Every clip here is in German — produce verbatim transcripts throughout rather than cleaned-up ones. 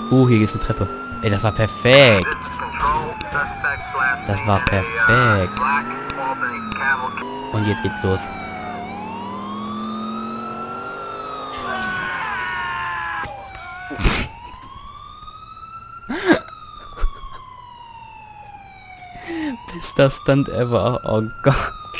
Uh, hier ist eine Treppe. Ey, das war perfekt. Das war perfekt. Und jetzt geht's los. Bester Stunt ever. Oh Gott.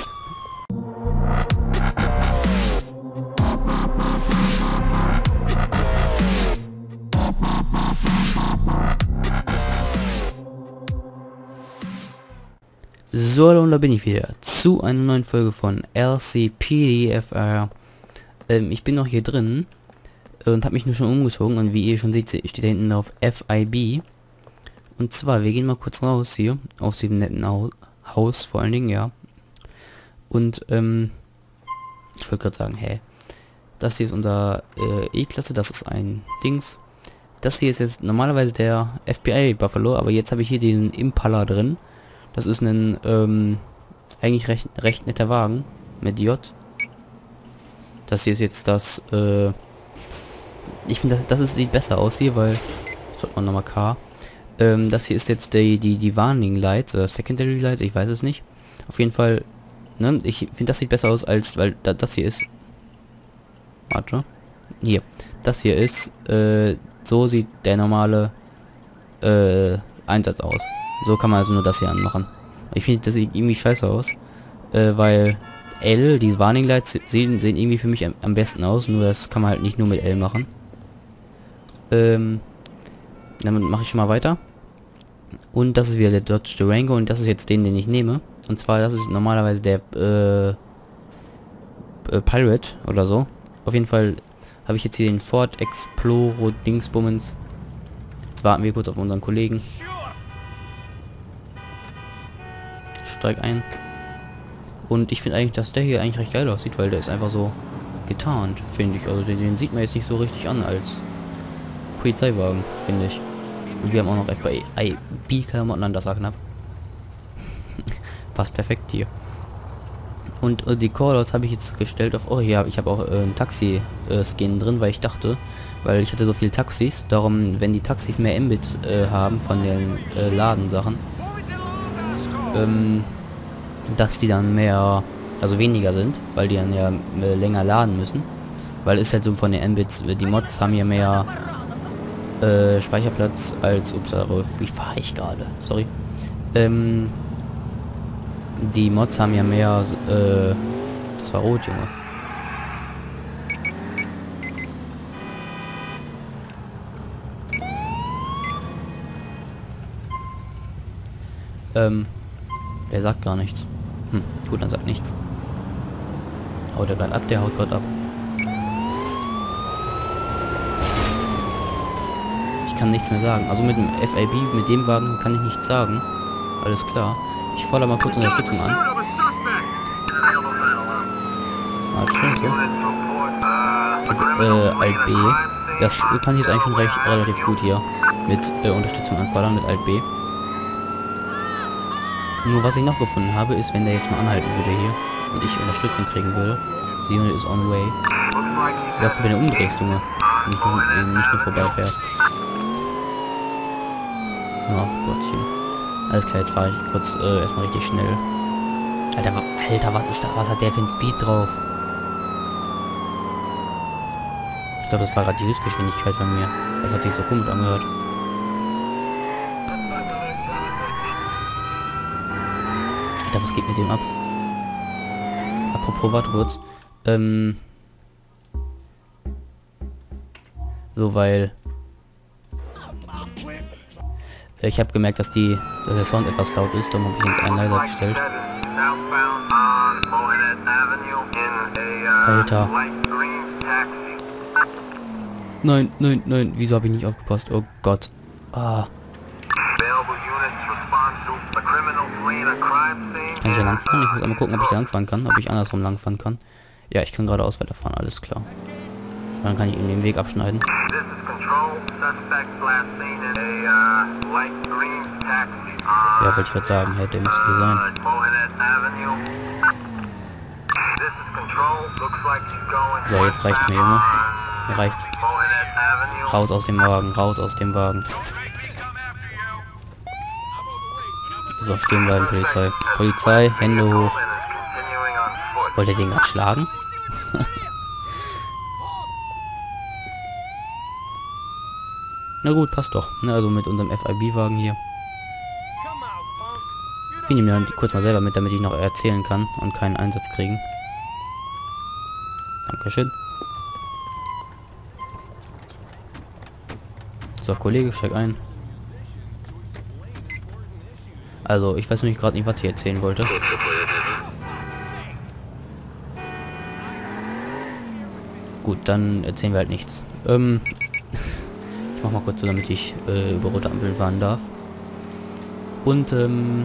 So, und da bin ich wieder zu einer neuen Folge von L C P D F R. Ähm, ich bin noch hier drin und habe mich nur schon umgezogen und wie ihr schon seht, steht da hinten auf F I B. Und zwar, wir gehen mal kurz raus hier aus dem netten Haus, Haus vor allen Dingen, ja. Und ähm, ich wollte gerade sagen, hä, das hier ist unser äh, E-Klasse, das ist ein Dings. Das hier ist jetzt normalerweise der F B I Buffalo, aber jetzt habe ich hier den Impala drin. Das ist ein ähm, eigentlich recht, recht netter Wagen mit J. Das hier ist jetzt das, äh, ich finde, das, das ist, sieht besser aus hier, weil, sollte man nochmal K. Ähm, das hier ist jetzt die, die, die Warning Lights oder Secondary Lights, ich weiß es nicht. Auf jeden Fall, ne, ich finde, das sieht besser aus als, weil da, das hier ist, warte, hier, das hier ist, äh, so sieht der normale, äh, Einsatz aus. So kann man also nur das hier anmachen. Ich finde, das sieht irgendwie scheiße aus. Äh, weil L, diese Warning Lights sehen, sehen irgendwie für mich am, am besten aus. Nur das kann man halt nicht nur mit L machen. Ähm, damit mache ich schon mal weiter. Und das ist wieder der Dodge Durango. Und das ist jetzt den, den ich nehme. Und zwar, das ist normalerweise der äh, äh, Pirate oder so. Auf jeden Fall habe ich jetzt hier den Ford Explorer Dingsbummens. Jetzt warten wir kurz auf unseren Kollegen. Steig ein. Und ich finde eigentlich, dass der hier eigentlich recht geil aussieht, weil der ist einfach so getarnt, finde ich. Also den, den sieht man jetzt nicht so richtig an als Polizeiwagen, finde ich. Und wir haben auch noch F I B-Klamotten an, das war knapp. Passt perfekt hier. Und äh, die Callouts habe ich jetzt gestellt auf, oh ja, ich habe auch äh, ein Taxi-Skin äh, drin, weil ich dachte, weil ich hatte so viele Taxis, darum, wenn die Taxis mehr Mbits äh, haben von den äh, Ladensachen, ähm, dass die dann mehr, also weniger sind, weil die dann ja äh, länger laden müssen. Weil ist halt so von den Mbits, die Mods haben ja mehr äh, Speicherplatz als, ups, wie fahre ich gerade? Sorry. Ähm, die Mods haben ja mehr, äh, das war rot, Junge. Ähm, der sagt gar nichts. Hm, gut, dann sagt nichts. Haut er gerade ab, der haut gerade ab. Ich kann nichts mehr sagen. Also mit dem F I B, mit dem Wagen kann ich nichts sagen. Alles klar. Ich fordere mal kurz Unterstützung an. Ah, schön so. Und, äh, Alt B. Das kann ich jetzt eigentlich schon recht relativ gut hier mit äh, Unterstützung anfordern, mit Alt B. Nur was ich noch gefunden habe, ist, wenn der jetzt mal anhalten würde hier und ich Unterstützung kriegen würde. The unit is on way. Ja, wenn du umdrehst, Junge. Nicht nur, äh, nicht nur vorbeifährst. Ach Gottchen. Alles klar, jetzt fahre ich kurz äh, erstmal richtig schnell. Alter, wa Alter, was ist da? Was hat der für ein Speed drauf? Ich glaube, das war gerade die Höchstgeschwindigkeit von mir. Das hat sich so komisch angehört. Alter, was geht mit dem ab? Apropos, warte kurz. Ähm. So, weil... Ich habe gemerkt, dass die, dass der Sound etwas laut ist, darum habe ich jetzt einen leiser gestellt. Alter. Nein, nein, nein, wieso habe ich nicht aufgepasst? Oh Gott. Ah. Kann ich ja langfahren? Ich muss einmal gucken, ob ich langfahren kann, ob ich andersrum langfahren kann. Ja, ich kann geradeaus weiterfahren, alles klar. Dann kann ich eben den Weg abschneiden. Ja, wollte ich gerade sagen, hey, der müsste hier sein. So, jetzt reicht's mir, Junge. Mir reicht's. Raus aus dem Wagen, raus aus dem Wagen. So, stehen bleiben, Polizei. Polizei, Hände hoch. Wollt ihr den gerade schlagen? Na gut, passt doch. Ne, also mit unserem F I B-Wagen hier. Ich nehme mir kurz mal selber mit, damit ich noch erzählen kann und keinen Einsatz kriegen. Dankeschön. So, Kollege, steig ein. Also, ich weiß nicht gerade nicht, was ich erzählen wollte. Gut, dann erzählen wir halt nichts. Ähm, ich mach mal kurz so, damit ich äh, über rote Ampeln fahren darf. Und, ähm,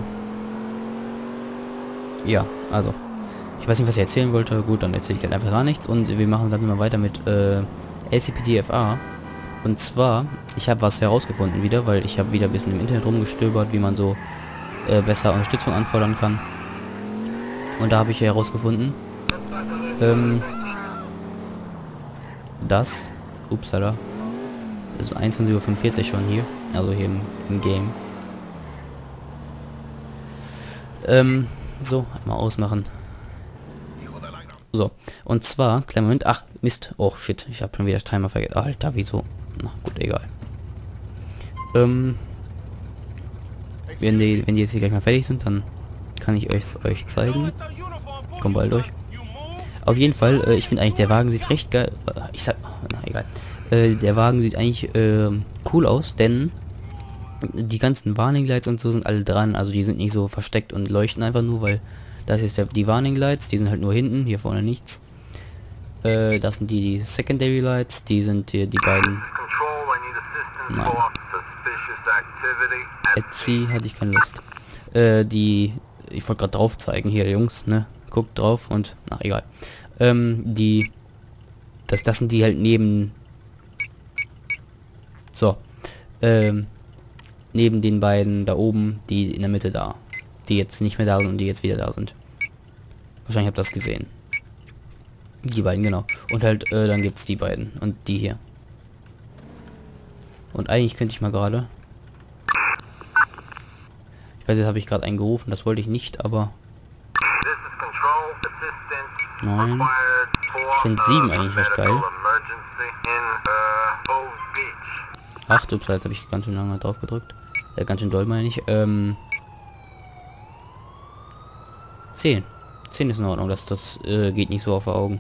ja, also, ich weiß nicht, was ich erzählen wollte. Gut, dann erzähle ich halt einfach gar nichts. Und wir machen dann immer weiter mit äh, L C P D F R. Und zwar, ich habe was herausgefunden wieder, weil ich habe wieder ein bisschen im Internet rumgestöbert, wie man so äh, besser Unterstützung anfordern kann. Und da habe ich herausgefunden, ähm, dass, upsala, es ist einundzwanzig Uhr fünfundvierzig schon hier, also hier im, im Game. Ähm, so, mal ausmachen. So, und zwar, kleinen Moment, ach, Mist, oh shit, ich habe schon wieder das Timer vergessen. Alter, wieso? Na gut, egal. Ähm, wenn die, wenn die jetzt hier gleich mal fertig sind, dann kann ich euch euch zeigen. Kommt bald durch. Auf jeden Fall, äh, ich finde eigentlich, der Wagen sieht recht geil. Ich sag, na egal. Äh, der Wagen sieht eigentlich äh, cool aus, denn die ganzen Warning Lights und so sind alle dran. Also die sind nicht so versteckt und leuchten einfach nur, weil das ist der, die Warning Lights, die sind halt nur hinten, hier vorne nichts. Äh, das sind die, die Secondary Lights, die sind hier die beiden. Nein. Etsy hatte ich keine Lust. Äh, die, ich wollte gerade drauf zeigen, hier Jungs, ne? Guckt drauf und, ach egal. Ähm, die, das, das sind die halt neben, so, ähm, neben den beiden da oben, die in der Mitte da, die jetzt nicht mehr da sind und die jetzt wieder da sind. Wahrscheinlich habt ihr das gesehen. Die beiden, genau. Und halt, äh, dann gibt's die beiden und die hier. Und eigentlich könnte ich mal gerade, ich weiß, jetzt habe ich gerade einen gerufen, das wollte ich nicht, aber nein. Ich finde sieben eigentlich recht geil. acht, ups, jetzt habe ich ganz schön lange drauf gedrückt. Äh, ganz schön doll meine ich. Ähm, zehn. zehn ist in Ordnung, das, das äh, geht nicht so auf die Augen.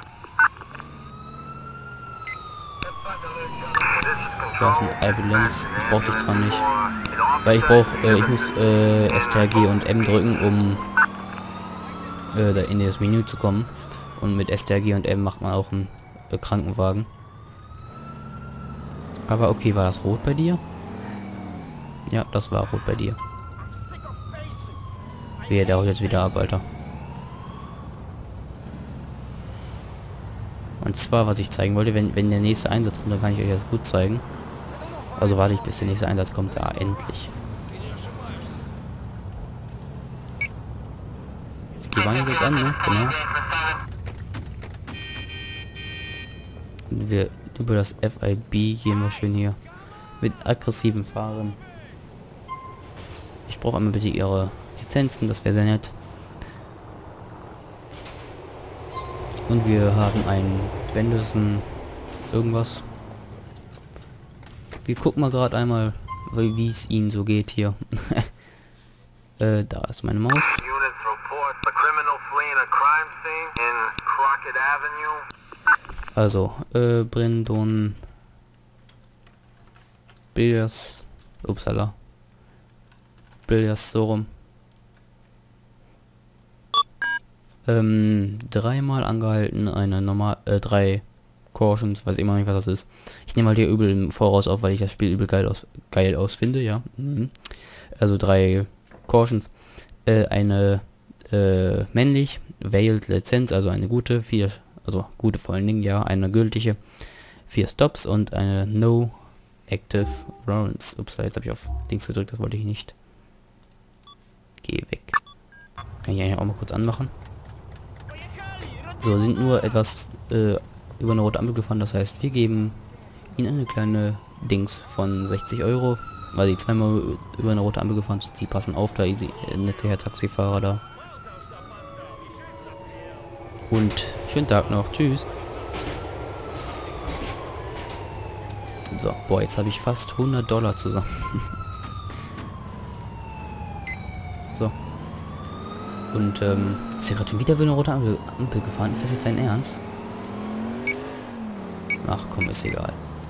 Da ist eine Ambulance. Ich brauche dich zwar nicht. Weil ich brauche, äh, ich muss äh, S T R G und M drücken, um äh, da in das Menü zu kommen. Und mit S T R G und M macht man auch einen äh, Krankenwagen. Aber okay, war das rot bei dir? Ja, das war rot bei dir. Wehe, der haut jetzt wieder ab, Alter. Und zwar, was ich zeigen wollte, wenn, wenn der nächste Einsatz kommt, dann kann ich euch das gut zeigen. Also warte ich, bis der nächste Einsatz kommt. Ah, endlich. Jetzt die Wange jetzt an, ne? Genau. Und wir über das F I B gehen wir schön hier. Mit aggressiven Fahren. Ich brauche einmal bitte ihre Lizenzen, das wäre sehr nett. Und wir haben einen Bendison irgendwas. Wir gucken mal gerade einmal, wie es ihnen so geht hier. äh, da ist meine Maus. Also, äh, Brendon Billias, upsala. Billias, so rum. Ähm, dreimal angehalten, eine normal, äh, drei Cautions, weiß immer nicht, was das ist. Ich nehme mal hier übel im Voraus auf, weil ich das Spiel übel geil aus, geil ausfinde, ja. Mhm. Also drei Cautions, äh, eine, äh, männlich, Veiled Lizenz, also eine gute, vier, also gute vor allen Dingen, ja, eine gültige, vier Stops und eine No Active Warrants. Ups, jetzt habe ich auf Dings gedrückt, das wollte ich nicht. Geh weg. Kann ich eigentlich auch mal kurz anmachen. So, sind nur etwas, äh, über eine rote Ampel gefahren. Das heißt, wir geben ihnen eine kleine Dings von sechzig Euro, weil sie zweimal über eine rote Ampel gefahren sind. Sie passen auf, da die nette Herr Taxifahrer da. Und schönen Tag noch. Tschüss. So, boah, jetzt habe ich fast hundert Dollar zusammen. So. Und, ähm, ist ja gerade schon wieder über eine rote Ampel, Ampel gefahren. Ist das jetzt sein Ernst? Ach komm, ist egal.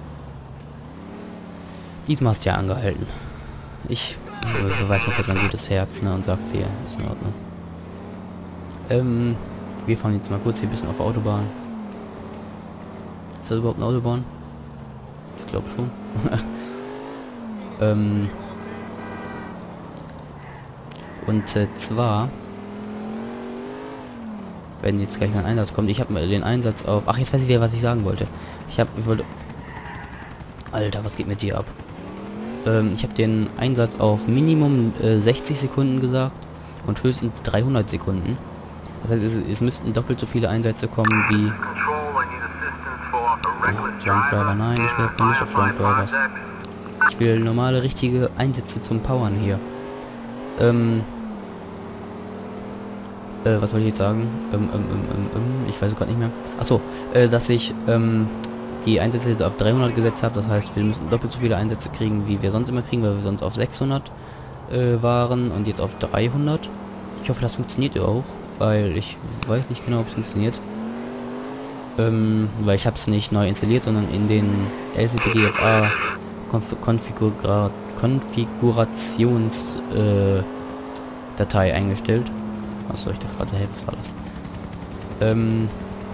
Diesmal hast du ja angehalten. Ich äh, beweise mal kurz mein gutes Herz, ne, und sag dir, ist in Ordnung. Ähm, wir fahren jetzt mal kurz hier ein bisschen auf der Autobahn. Ist das überhaupt eine Autobahn? Ich glaube schon. ähm, und äh, zwar, wenn jetzt gleich ein Einsatz kommt, ich habe den Einsatz auf... Ach, jetzt weiß ich wieder, was ich sagen wollte. Ich habe... Ich wollte... Alter, was geht mit dir ab? Ähm, ich habe den Einsatz auf Minimum äh, sechzig Sekunden gesagt und höchstens dreihundert Sekunden. Das heißt, es, es müssten doppelt so viele Einsätze kommen wie... Oh, Drunk Driver, nein, ich will keine Lust auf Drunk Drivers. Ich will normale, richtige Einsätze zum Powern hier. Ähm... Äh, was wollte ich jetzt sagen? Ähm, ähm, ähm, ähm, ähm, ich weiß es gerade nicht mehr. Achso, äh, dass ich, ähm, die Einsätze jetzt auf dreihundert gesetzt habe. Das heißt, wir müssen doppelt so viele Einsätze kriegen, wie wir sonst immer kriegen, weil wir sonst auf sechshundert äh, waren und jetzt auf dreihundert. Ich hoffe, das funktioniert auch, weil ich weiß nicht genau, ob es funktioniert. Ähm, weil ich habe es nicht neu installiert, sondern in den L C P D F A Konf Konfigura Konfigurations äh, Datei eingestellt. Was soll ich da gerade helfen? Was war das? Ähm.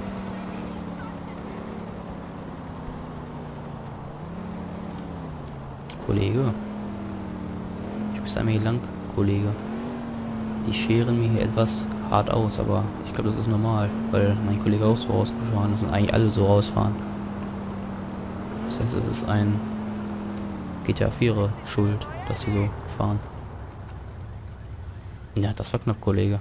Kollege. Ich muss einmal hier lang, Kollege. Die scheren mir hier etwas hart aus, aber ich glaube, das ist normal, weil mein Kollege auch so rausgefahren ist und eigentlich alle so rausfahren. Das heißt, es ist ein G T A vier Schuld, dass die so fahren. Ja, das war knapp, Kollege.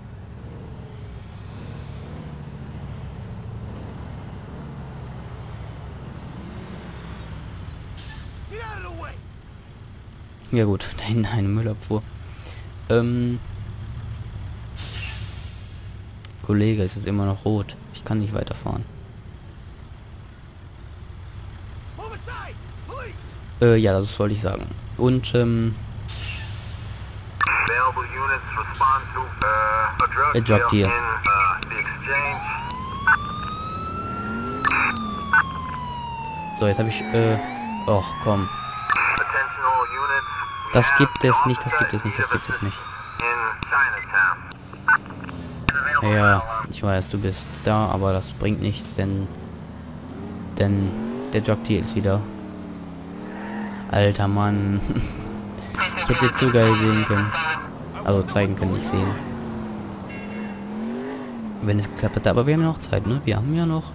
Ja gut, da hinten eine Müllabfuhr. Ähm... Kollege, es ist immer noch rot. Ich kann nicht weiterfahren. Äh, ja, das wollte ich sagen. Und, ähm... A Drug Deal. So, jetzt habe ich, äh... Och, komm. Das gibt es nicht, das gibt es nicht, das gibt es nicht. Ja, ich weiß, du bist da, aber das bringt nichts, denn... Denn der Drug Deal ist wieder... Alter Mann. Ich hätte jetzt so geil sehen können. Also zeigen können, nicht sehen. Wenn es geklappt hätte, aber wir haben ja noch Zeit, ne? Wir haben ja noch...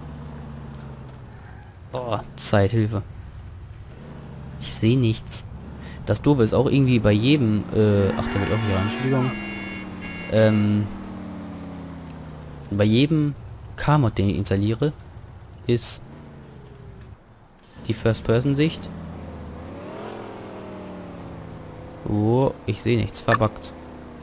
Oh, Zeit, Hilfe. Ich sehe nichts. Das Doofe ist auch irgendwie bei jedem... Äh, ach, der wird auch wieder, Entschuldigung. Ähm... Bei jedem K-Mod, den ich installiere, ist die First-Person-Sicht. Oh, ich sehe nichts. Verbuggt.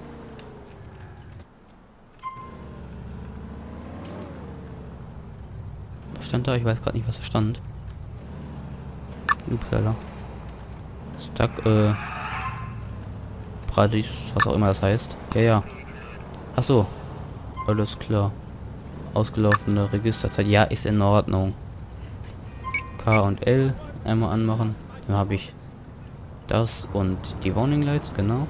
Was stand da? Ich weiß gerade nicht, was da stand. Upsala. Stuck, äh... Bradis, was auch immer das heißt. Ja, ja. Ach so. Alles klar. Ausgelaufene Registerzeit. Ja, ist in Ordnung. K und L einmal anmachen. Dann habe ich das und die Warning Lights, genau.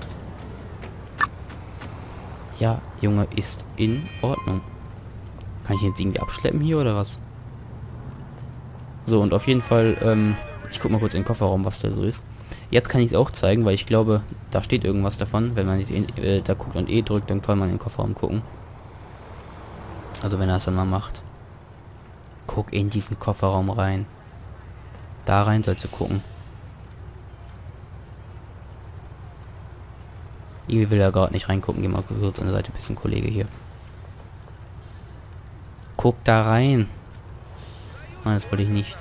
Ja, Junge, ist in Ordnung. Kann ich jetzt irgendwie abschleppen hier oder was? So, und auf jeden Fall, ähm, ich guck mal kurz in den Kofferraum, was da so ist. Jetzt kann ich es auch zeigen, weil ich glaube, da steht irgendwas davon. Wenn man nicht äh, da guckt und E drückt, dann kann man in den Kofferraum gucken. Also wenn er es dann mal macht. Guck in diesen Kofferraum rein. Da rein sollst du gucken. Irgendwie will er gerade nicht reingucken. Geh mal kurz an der Seite, bisschen Kollege hier. Guck da rein. Nein, das wollte ich nicht.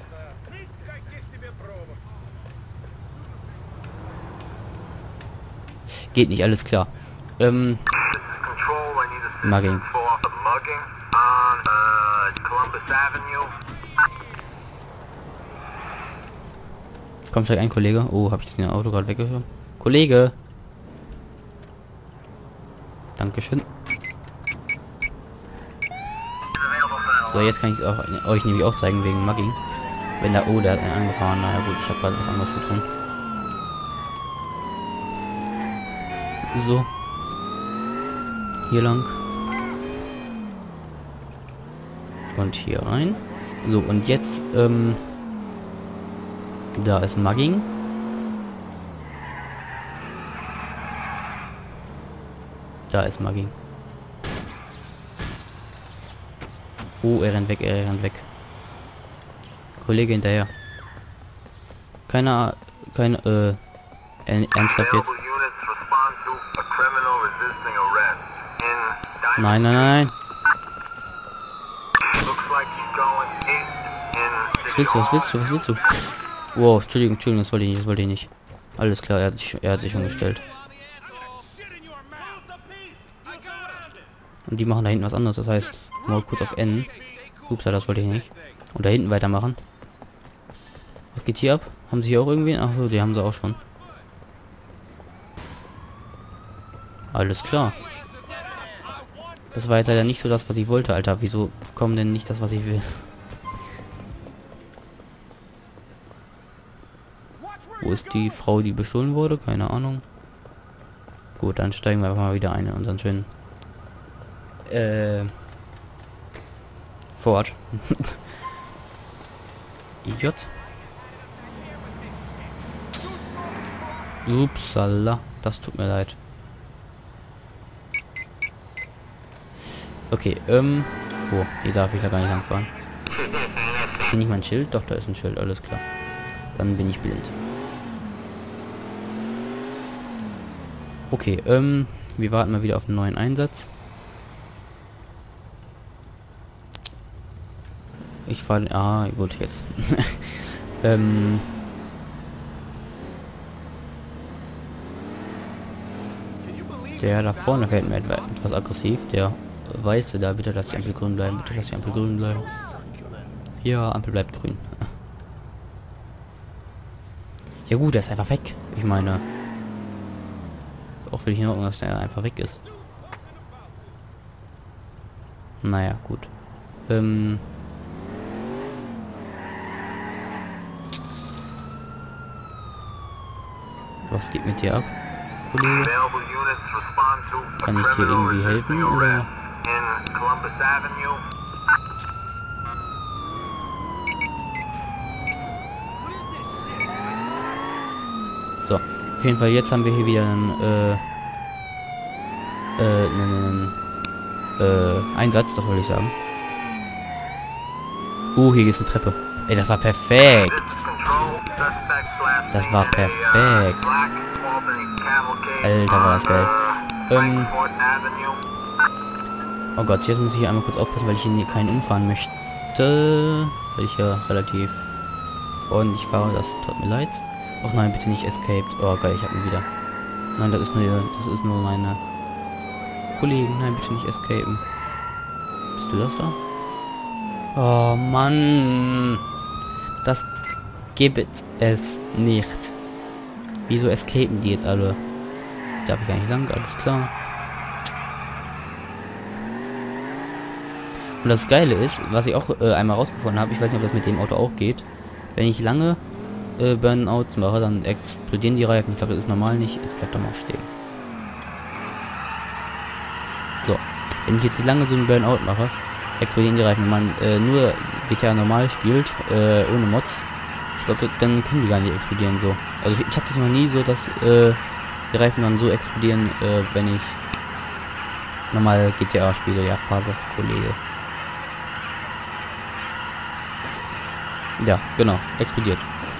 Geht nicht, alles klar. Ähm... Mugging. Komm, steig ein, Kollege. Oh, hab ich das Auto gerade weggeschoben? Kollege! Dankeschön. So, jetzt kann ich es auch, euch nämlich auch zeigen wegen Mugging. Wenn da... Oh, der hat einen angefahren. Na ja, gut, ich habe gerade was anderes zu tun. So. Hier lang. Und hier rein. So, und jetzt, ähm... da ist Mugging. Da ist Mugging. Oh, er rennt weg, er rennt weg. Kollege hinterher. Keiner, keine, äh, ernsthaft jetzt. Nein, nein, nein. Was willst du, was willst du, was willst du? Wow, Entschuldigung, Entschuldigung, das wollte ich nicht, das wollte ich nicht. Alles klar, er hat sich, er hat sich schon gestellt. Und die machen da hinten was anderes, das heißt, mal kurz auf N. Ups, das wollte ich nicht. Und da hinten weitermachen. Was geht hier ab? Haben sie hier auch irgendwie? Ach so, die haben sie auch schon. Alles klar. Das war jetzt leider nicht so das, was ich wollte, Alter. Wieso kommt denn nicht das, was ich will? Wo ist die Frau, die bestohlen wurde? Keine Ahnung. Gut, dann steigen wir einfach mal wieder ein in unseren schönen äh Ford. Idiot. Upsala, das tut mir leid. Okay, ähm, oh, hier darf ich da gar nicht langfahren. Ist hier nicht mal ein Schild? Doch, da ist ein Schild, alles klar. Dann bin ich blind. Okay, ähm, wir warten mal wieder auf einen neuen Einsatz. Ich fahre, ah, gut, jetzt. ähm, der da vorne fährt mir etwas aggressiv, der Weiße da, bitte lass die Ampel grün bleiben, bitte lass die Ampel grün bleiben. Ja, Ampel bleibt grün. Ja gut, der ist einfach weg. Ich meine, auch völlig in Ordnung, dass der einfach weg ist. Naja, gut. Ähm... Was geht mit dir ab, Kollege? Kann ich dir irgendwie helfen, oder? So, auf jeden Fall, jetzt haben wir hier wieder einen, äh, äh, einen, äh, Einsatz, das wollte ich sagen. Uh, hier ist eine Treppe. Ey, das war perfekt. Das war perfekt. Alter, war das geil. Ähm, oh Gott, jetzt muss ich hier einmal kurz aufpassen, weil ich hier keinen umfahren möchte. Weil ich ja relativ ordentlich fahre, das tut mir leid. Ach nein, bitte nicht escaped. Oh geil, ich hab ihn wieder. Nein, das ist nur, das ist nur meine Kollegen. Nein, bitte nicht escapen. Bist du das da? Oh Mann. Das gibt es nicht. Wieso escapen die jetzt alle? Darf ich gar nicht lang? Alles klar. Und das Geile ist, was ich auch äh, einmal rausgefunden habe, ich weiß nicht, ob das mit dem Auto auch geht. Wenn ich lange äh, Burnouts mache, dann explodieren die Reifen. Ich glaube, das ist normal nicht. Jetzt bleibt doch mal stehen. So. Wenn ich jetzt lange so einen Burnout mache, explodieren die Reifen. Wenn man äh, nur G T A normal spielt, äh, ohne Mods, ich glaube, dann können die gar nicht explodieren so. Also ich, ich hatte es noch nie so, dass äh, die Reifen dann so explodieren, äh, wenn ich normal G T A spiele. Ja, fahr doch, Kollege. Ja, genau, explodiert.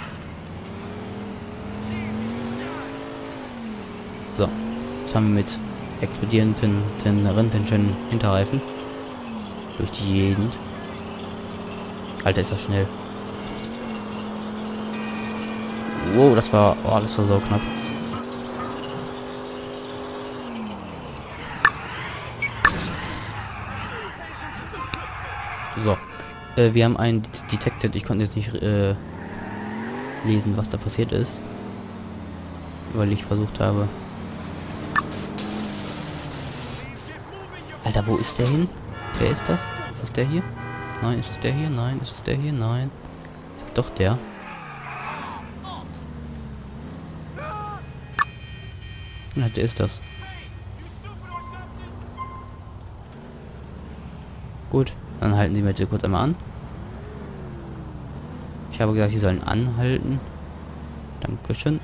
So, jetzt haben wir mit explodierenden rentenden Hinterreifen durch die Gegend. Alter, ist das schnell. Wow, das war... Oh, das war so knapp. So. Äh, wir haben einen Detected. Ich konnte jetzt nicht äh, lesen, was da passiert ist. Weil ich versucht habe... Alter, wo ist der hin? Wer ist das? Ist das der hier? Nein, ist das der hier? Nein, ist das der hier? Nein. Ist das doch der? Ja, der ist das. Gut, dann halten Sie mir bitte kurz einmal an. Ich habe gesagt, Sie sollen anhalten. Dankeschön.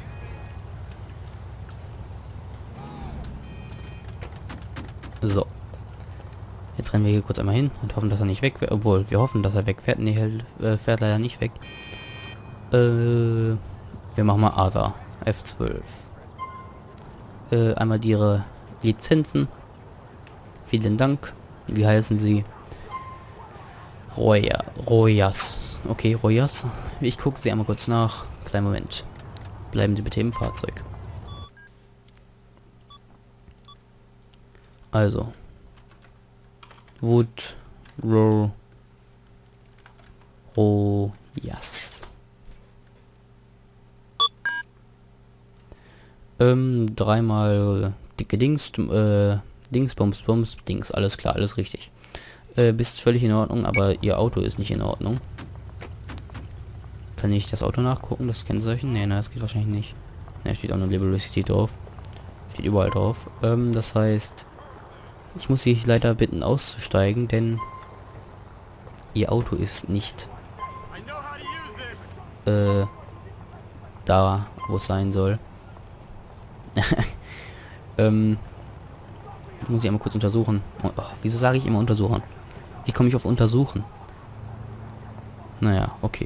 So. Jetzt rennen wir hier kurz einmal hin und hoffen, dass er nicht weg fährt. Obwohl, wir hoffen, dass er wegfährt. Nee, er äh, fährt leider nicht weg. Äh, wir machen mal Other. F zwölf. Äh, einmal die ihre Lizenzen. Vielen Dank. Wie heißen Sie? Roya. Royas. Okay, Royas. Ich gucke Sie einmal kurz nach. Kleinen Moment. Bleiben Sie bitte im Fahrzeug. Also. Wood. Ro. Royas. Ähm, dreimal dicke Dings, äh, Dings, Bums, Bums, Dings, alles klar, alles richtig. Äh, bist völlig in Ordnung, aber ihr Auto ist nicht in Ordnung. Kann ich das Auto nachgucken, das Kennzeichen? Nee, ne, das geht wahrscheinlich nicht. Ne, steht auch nur Liberty drauf. Steht überall drauf. Ähm, das heißt, ich muss Sie leider bitten auszusteigen, denn Ihr Auto ist nicht äh, da, wo es sein soll. ähm, muss ich einmal kurz untersuchen. Oh, wieso sage ich immer untersuchen? Wie komme ich auf untersuchen? Naja, okay.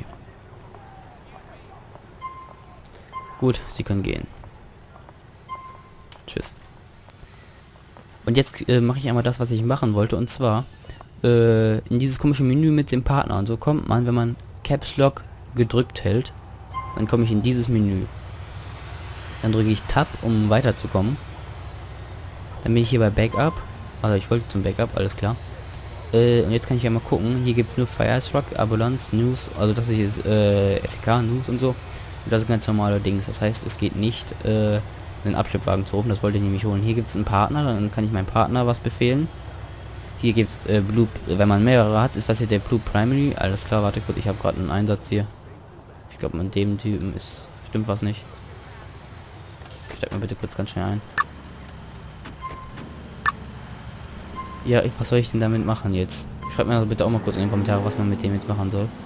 Gut, Sie können gehen. Tschüss. Und jetzt äh, mache ich einmal das, was ich machen wollte. Und zwar äh, in dieses komische Menü mit dem Partner. Und so kommt man, wenn man Caps Lock gedrückt hält, dann komme ich in dieses Menü. Dann drücke ich Tab, um weiterzukommen. Dann bin ich hier bei Backup. Also ich wollte zum Backup, alles klar. Äh, und jetzt kann ich ja mal gucken. Hier gibt es nur Firestruck, Ambulance, News. Also das hier ist äh, S E K, News und so. Und das ist ganz normale Dings. Das heißt, es geht nicht, äh, einen Abschleppwagen zu rufen. Das wollte ich nämlich holen. Hier gibt es einen Partner. Dann kann ich meinem Partner was befehlen. Hier gibt es äh, Blue. Wenn man mehrere hat, ist das hier der Blue Primary. Alles klar, warte kurz. Ich habe gerade einen Einsatz hier. Ich glaube, mit dem Typen ist... Stimmt was nicht. Steig mal bitte kurz ganz schnell ein. Ja, ich, was soll ich denn damit machen jetzt? Schreibt mir also bitte auch mal kurz in den Kommentaren, was man mit dem jetzt machen soll.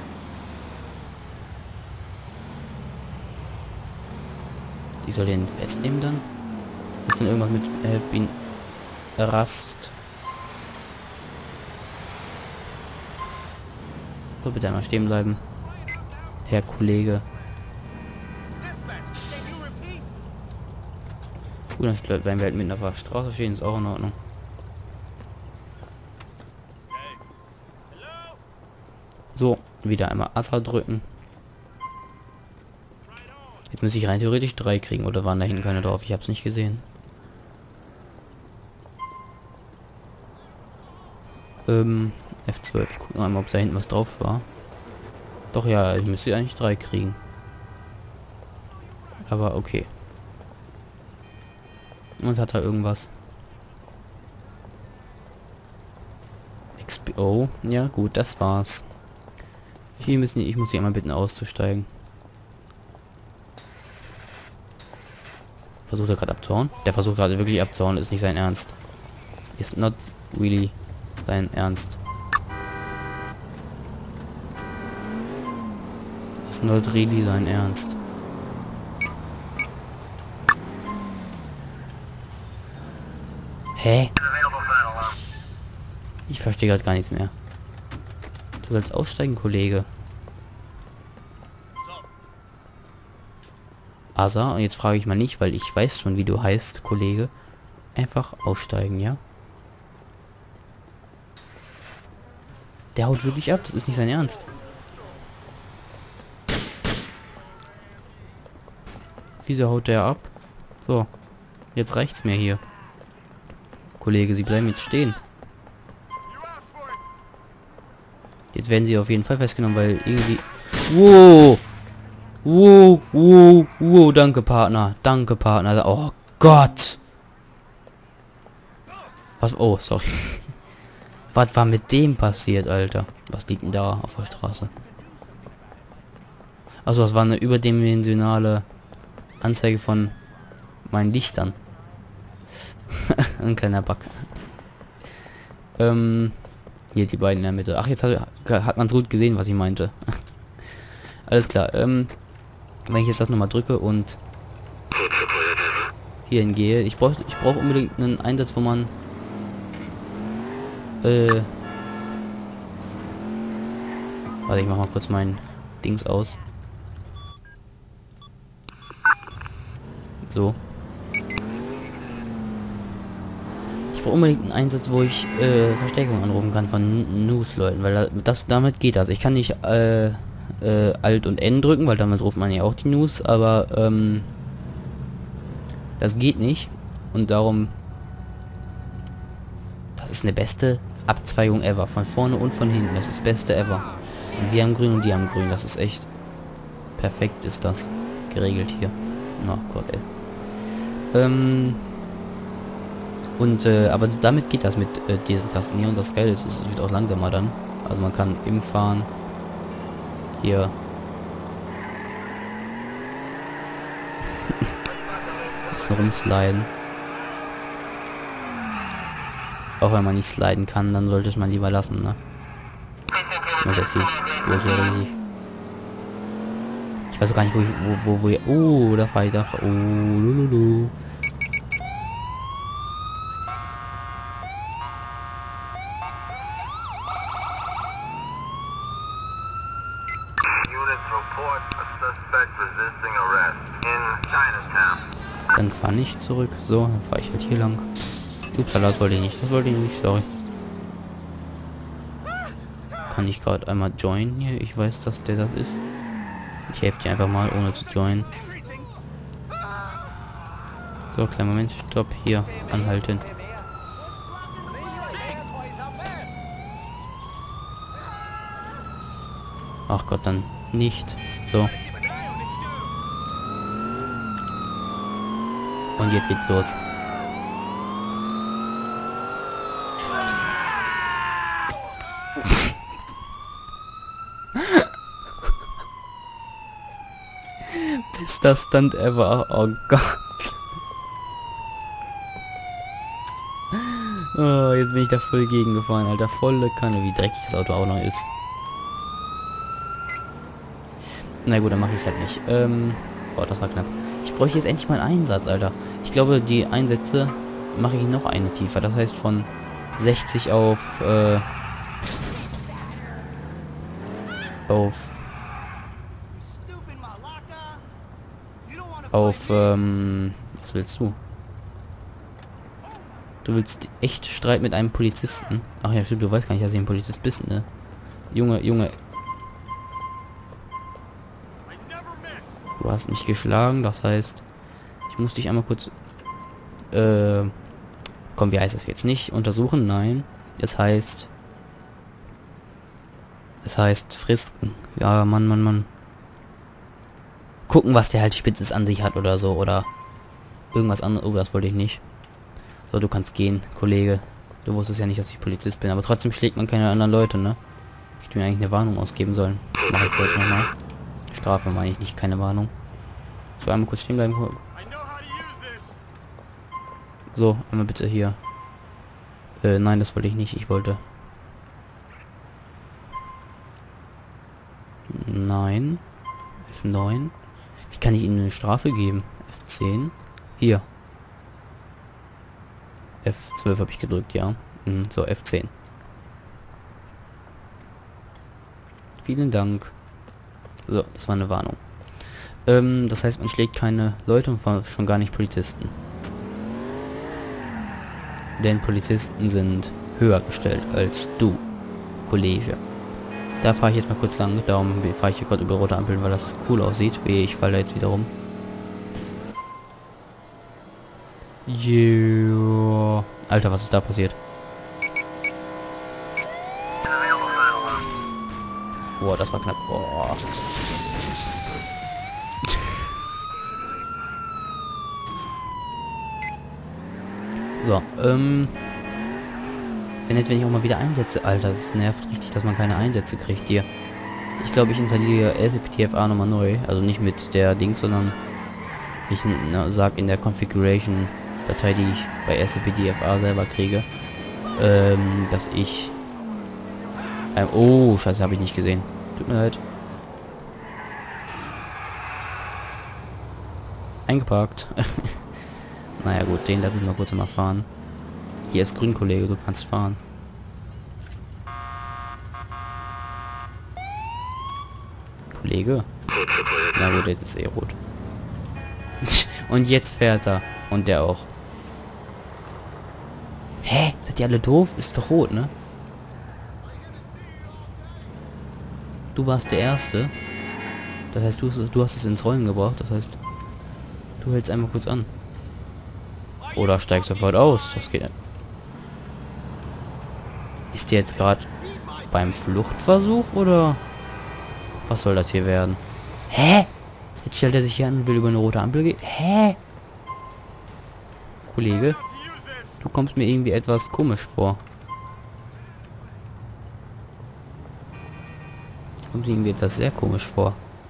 Ich soll den festnehmen dann? Ist denn irgendwas mit äh, bin Rast? So, bitte einmal stehen bleiben. Herr Kollege. Gut, das bleibt, wenn wir halt mitten auf der Straße stehen, ist auch in Ordnung. So, wieder einmal Other drücken. Jetzt muss ich rein theoretisch drei kriegen, oder waren da hinten keine drauf? Ich habe es nicht gesehen. Ähm, F zwölf. Ich gucke noch einmal, ob da hinten was drauf war. Doch, ja, ich müsste eigentlich drei kriegen. Aber okay. Und hat er irgendwas? X P O. Ja, gut, das war's. Hier müssen ich muss hier einmal bitten auszusteigen. Versucht er gerade abzuhauen? Der versucht gerade wirklich abzuhauen, ist nicht sein Ernst. Ist not really sein Ernst. Ist not really sein Ernst. Hä? Ich verstehe gerade gar nichts mehr. Du sollst aussteigen, Kollege. Asa, und jetzt frage ich mal nicht, weil ich weiß schon, wie du heißt, Kollege. Einfach aussteigen, ja? Der haut wirklich ab, das ist nicht sein Ernst. Wieso haut der ab? So. Jetzt reicht's mir hier. Kollege, Sie bleiben jetzt stehen. Jetzt werden Sie auf jeden Fall festgenommen, weil irgendwie... Wow! Wow, wow, wow, danke, Partner. Danke, Partner. Oh Gott! Was? Oh, sorry. Was war mit dem passiert, Alter? Was liegt denn da auf der Straße? Also, das war eine überdimensionale Anzeige von meinen Lichtern. Ein kleiner Bug. Ähm, hier die beiden in der Mitte. Ach, jetzt hat, hat man es gut gesehen, was ich meinte. Alles klar. Ähm, wenn ich jetzt das nochmal drücke und hierhin gehe, ich brauche ich brauche unbedingt einen Einsatz, wo man äh, warte, ich mach mal kurz mein Dings aus. So. Ich brauche unbedingt einen Einsatz, wo ich äh, Verstärkung anrufen kann von News-Leuten, weil das damit geht das. Ich kann nicht äh, äh, Alt und N drücken, weil damit ruft man ja auch die News, aber ähm, das geht nicht und darum, das ist eine beste Abzweigung ever, von vorne und von hinten, das ist das Beste ever. Und wir haben grün und die haben grün, das ist echt perfekt, ist das geregelt hier. Na Gott, ey. Ähm, und äh, aber damit geht das mit äh, diesen Tasten hier und das Geile ist, es wird auch langsamer dann. Also man kann im Fahren hier ein bisschen rumsliden. Auch wenn man nicht sliden kann, dann sollte es man lieber lassen, ne? Und das ist die Spur hier richtig. Ich weiß auch gar nicht, wo ich, wo, wo, wo ich, oh, da fahre ich, da fahre, oh, lululu. Dann fahr nicht zurück. So, dann fahre ich halt hier lang. Ups, das wollte ich nicht. Das wollte ich nicht, sorry. Kann ich gerade einmal joinen hier? Ich weiß, dass der das ist. Ich helfe dir einfach mal, ohne zu joinen. So, kleinen Moment. Stopp. Hier. Anhalten. Ach Gott, dann nicht. So. Und jetzt geht's los. Bester Stunt ever. Oh Gott. Oh, jetzt bin ich da voll gegengefahren, Alter. Volle Kanne, wie dreckig das Auto auch noch ist. Na gut, dann mache ich es halt nicht. Ähm, boah, das war knapp. Ich bräuchte jetzt endlich mal einen Einsatz, Alter. Ich glaube, die Einsätze mache ich noch eine tiefer. Das heißt von sechzig auf, äh, auf, auf, ähm, was willst du? Du willst echt Streit mit einem Polizisten? Ach ja, stimmt, du weißt gar nicht, dass ich ein Polizist bist, ne? Junge, Junge. Du hast mich geschlagen, das heißt, ich muss dich einmal kurz, äh, komm, wie heißt das jetzt? Nicht untersuchen, nein. Es heißt, es heißt frisken. Ja, Mann, Mann, Mann. Gucken, was der halt Spitzes an sich hat oder so, oder irgendwas anderes. Oh, das wollte ich nicht. So, du kannst gehen, Kollege. Du wusstest ja nicht, dass ich Polizist bin, aber trotzdem schlägt man keine anderen Leute, ne? Ich hätte mir eigentlich eine Warnung ausgeben sollen. Mach ich kurz nochmal. Strafe meine ich nicht, keine Warnung. So, einmal kurz stehen bleiben. So, einmal bitte hier. Äh, nein, das wollte ich nicht. Ich wollte... Nein. F neun. Wie kann ich Ihnen eine Strafe geben? F zehn. Hier. F zwölf habe ich gedrückt, ja. Mhm, so, F zehn. Vielen Dank. So, das war eine Warnung. Ähm, das heißt, man schlägt keine Leute und schon gar nicht Polizisten. Denn Polizisten sind höher gestellt als du, Kollege. Da fahre ich jetzt mal kurz lang, darum fahre ich hier gerade über rote Ampeln, weil das cool aussieht. Wie ich falle da jetzt wieder rum. Yeah. Alter, was ist da passiert? Boah, das war knapp. Boah. So, ähm... es wäre nett, wenn ich auch mal wieder Einsätze... Alter, das nervt richtig, dass man keine Einsätze kriegt hier. Ich glaube, ich installiere L C P T F A nochmal neu. Also nicht mit der Dings, sondern... Ich na, sag in der Configuration-Datei, die ich bei L C P T F A selber kriege, ähm, dass ich... Ähm, oh, scheiße, habe ich nicht gesehen. Tut mir leid. Eingeparkt. Naja gut, den lasse ich mal kurz mal fahren. Hier ist grün, Kollege, du kannst fahren. Kollege? Na gut, jetzt ist eh rot. Und jetzt fährt er. Und der auch. Hä? Seid ihr alle doof? Ist doch rot, ne? Du warst der Erste. Das heißt, du, du hast es ins Rollen gebracht. Das heißt, du hältst einmal kurz an. Oder steigst sofort aus. Das geht nicht. Ist der jetzt gerade beim Fluchtversuch oder was soll das hier werden? Hä? Jetzt stellt er sich hier an und will über eine rote Ampel gehen. Hä? Kollege, du kommst mir irgendwie etwas komisch vor. Du kommst mir irgendwie etwas sehr komisch vor.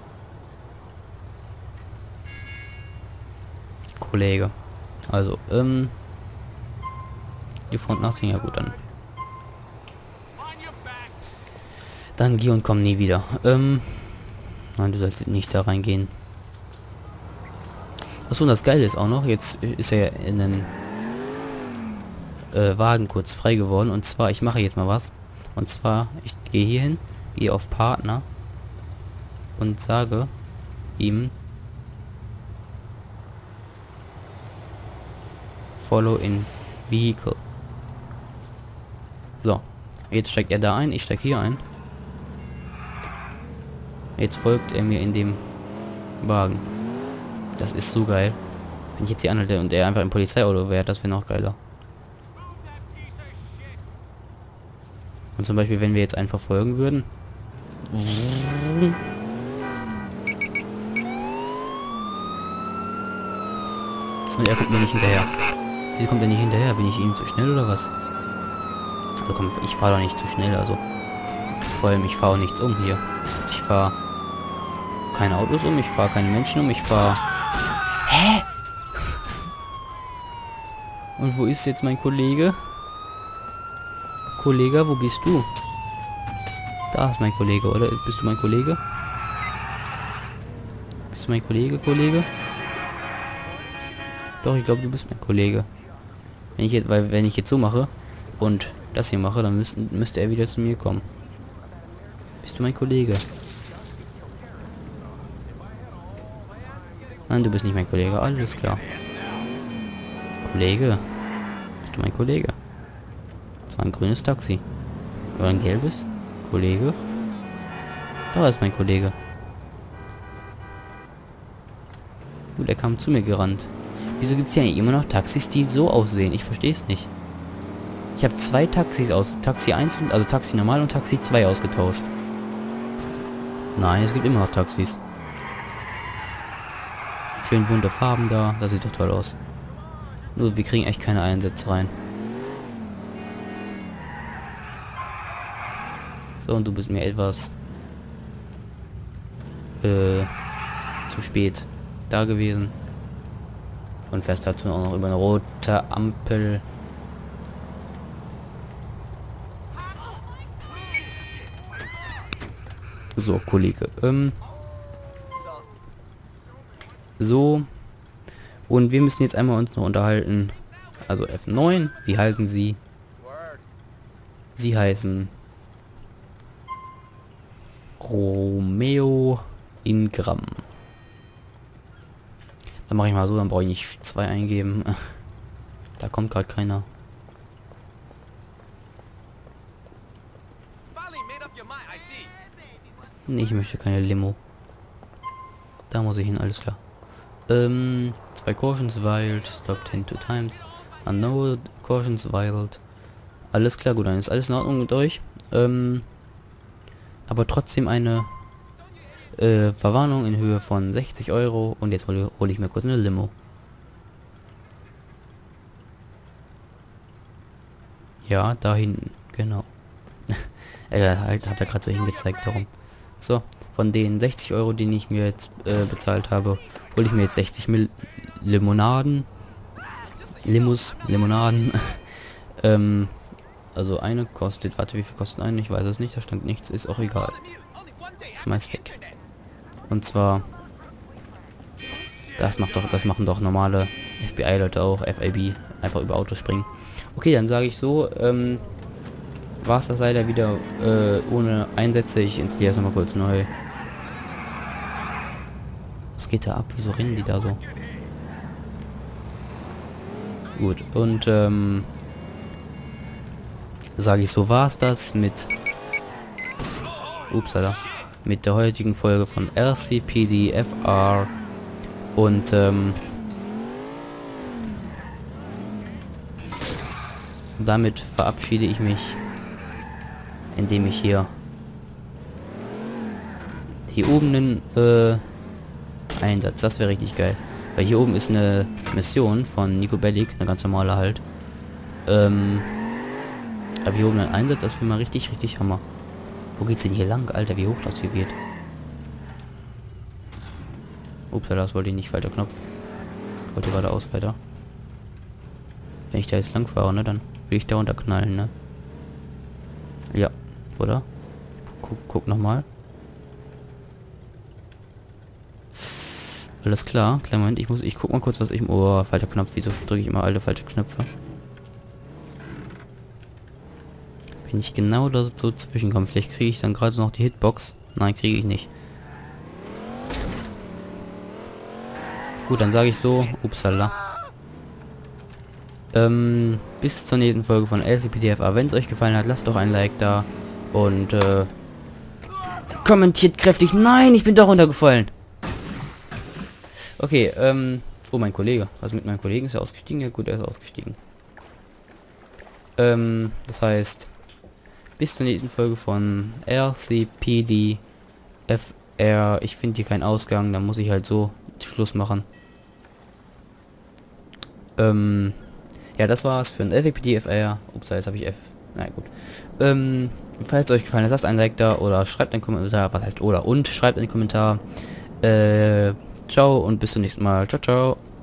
Kollege. Also, ähm... die Front nothing, ja gut, dann. Dann geh und komm nie wieder. Ähm... Nein, du sollst nicht da reingehen. Achso, und das Geile ist auch noch, jetzt ist er in den äh, Wagen kurz frei geworden. Und zwar, ich mache jetzt mal was. Und zwar, ich gehe hier hin, gehe auf Partner und sage ihm Follow in Vehicle. So, jetzt steigt er da ein, ich steige hier ein. Jetzt folgt er mir in dem Wagen. Das ist so geil. Wenn ich jetzt hier anhalte und er einfach im Polizeiauto wäre, das wäre noch geiler. Und zum Beispiel, wenn wir jetzt einen verfolgen würden. Und er kommt mir nicht hinterher. Wieso kommt er nicht hinterher? Bin ich ihm zu schnell oder was? Also komm, ich fahre doch nicht zu schnell, also. Vor allem, ich fahre auch nichts um hier. Ich fahre keine Autos um, ich fahre keine Menschen um, ich fahre... Hä? Und wo ist jetzt mein Kollege? Kollege, wo bist du? Da ist mein Kollege, oder? Bist du mein Kollege? Bist du mein Kollege, Kollege? Doch, ich glaube, du bist mein Kollege. Wenn ich jetzt, weil wenn ich jetzt so mache und das hier mache, dann müssten, müsste er wieder zu mir kommen. Bist du mein Kollege? Nein, du bist nicht mein Kollege. Alles klar. Kollege. Bist du mein Kollege? Das war ein grünes Taxi. Oder ein gelbes? Kollege? Da ist mein Kollege. Gut, er kam zu mir gerannt. Wieso gibt es ja immer noch Taxis, die so aussehen? Ich verstehe es nicht. Ich habe zwei Taxis aus. Taxi eins, und, also Taxi normal und Taxi zwei ausgetauscht. Nein, es gibt immer noch Taxis. Schön bunte Farben da. Das sieht doch toll aus. Nur wir kriegen echt keine Einsätze rein. So, und du bist mir etwas äh, zu spät da gewesen. Und fährst dazu auch noch über eine rote Ampel. So, Kollege. Ähm, so. Und wir müssen jetzt einmal uns noch unterhalten. Also F neun. Wie heißen Sie? Sie heißen Romeo Ingram. Dann mache ich mal so, dann brauche ich nicht zwei eingeben. Da kommt gerade keiner. Nee, ich möchte keine Limo. Da muss ich hin, alles klar. Ähm, zwei Cautions wild, stop ten two times, unknown Cautions wild. Alles klar, gut, dann ist alles in Ordnung mit euch. Ähm, aber trotzdem eine äh, Verwarnung in Höhe von sechzig Euro und jetzt hole hol ich mir kurz eine Limo. Ja, da hinten, genau. er hat, hat er gerade so hingezeigt darum. So, von den sechzig Euro, die ich mir jetzt äh, bezahlt habe, hole ich mir jetzt sechzig Mil Limonaden. Limos, Limonaden. ähm, also eine kostet, warte, wie viel kostet eine? Ich weiß es nicht, da stand nichts, ist auch egal. Schmeiß weg. Und zwar, das macht doch, das machen doch normale F B I-Leute auch, F I B, einfach über Autos springen. Okay, dann sage ich so, ähm, war es das leider wieder äh, ohne Einsätze. Ich installiere es nochmal kurz neu. Was geht da ab? Wieso rennen die da so? Gut, und ähm, sage ich so, war es das mit upsala, mit der heutigen Folge von R C P D F R und ähm, damit verabschiede ich mich, indem ich hier hier oben einen äh, Einsatz, das wäre richtig geil, weil hier oben ist eine Mission von Nico Bellic, eine ganz normale halt, ähm, aber hier oben ein Einsatz, das wäre mal richtig, richtig Hammer. Wo geht's denn hier lang, Alter, wie hoch das hier geht? Ups, das wollte ich nicht, falscher Knopf. Ich wollte geradeaus weiter. Wenn ich da jetzt lang fahre, ne, dann will ich da runterknallen, ne? Ja, oder? Guck, guck nochmal. Alles klar, kleinen Moment, ich muss, ich guck mal kurz, was ich... Oh, falscher Knopf, wieso drücke ich immer alle falsche Knöpfe? Wenn ich genau da so zwischenkomme, vielleicht kriege ich dann gerade noch die Hitbox. Nein, kriege ich nicht. Gut, dann sage ich so, upsala. Ähm, bis zur nächsten Folge von R C P D F R. Wenn es euch gefallen hat, lasst doch ein Like da. Und, äh, kommentiert kräftig. Nein, ich bin doch runtergefallen. Okay, ähm, oh, mein Kollege. Was mit meinem Kollegen? Ist er ausgestiegen? Ja gut, er ist ausgestiegen. Ähm, das heißt, bis zur nächsten Folge von R C P D F R. Ich finde hier keinen Ausgang, da muss ich halt so Schluss machen. Ähm, ja, das war's für ein R C P D F R. Ups, jetzt habe ich F. Na gut. Ähm, falls es euch gefallen hat, lasst ein Like da oder schreibt einen Kommentar. Was heißt oder? Und schreibt einen Kommentar. Äh, ciao und bis zum nächsten Mal. Ciao, ciao.